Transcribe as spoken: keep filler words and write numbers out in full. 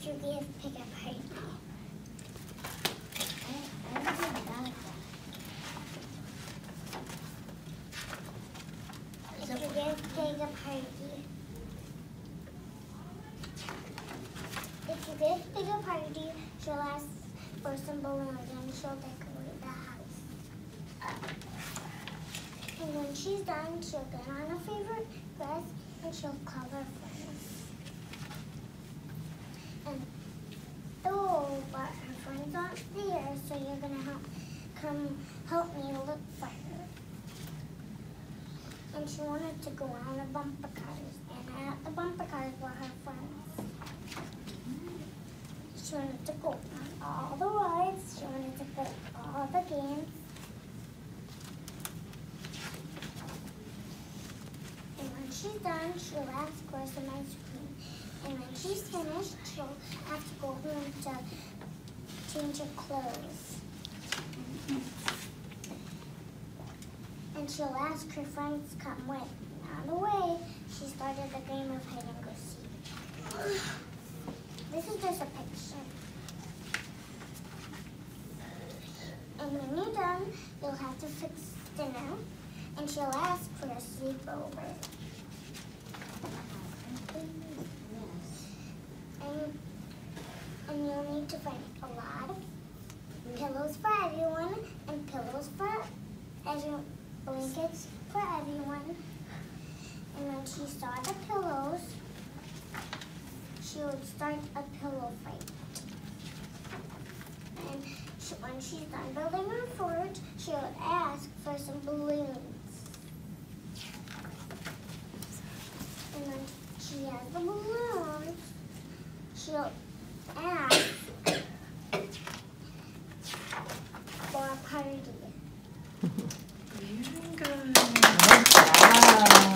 if you give Pig a party. I, I really got that. If you give Pig a party. If you give Pig a party, she'll ask for some balloons and she'll decorate the house. And when she's done, she'll get on her favorite dress and she'll call her friends. And oh, but her friends aren't there, so you're gonna help come help me look for her. And she wanted to go on the bumper cars, and at the bumper cars were her friends. She wanted to go on all the rides. She wanted to play all the games. And when she's done, she'll ask for some ice cream. And when she's finished, she'll have to go home to change her clothes. And she'll ask her friends to come with. And on the way, she started a game of hide and go seek. This is just a picture. And when you're done, you'll have to fix dinner. And she'll ask for a sleepover. And, and you'll need to find a lot of pillows for everyone and pillows for everyone, blankets for everyone. And when she saw the pillows, she would start a pillow fight. And she, when she's done building her fort, she would ask for some balloons. And when she has the balloons, she'll ask for a party. Very good. Good job.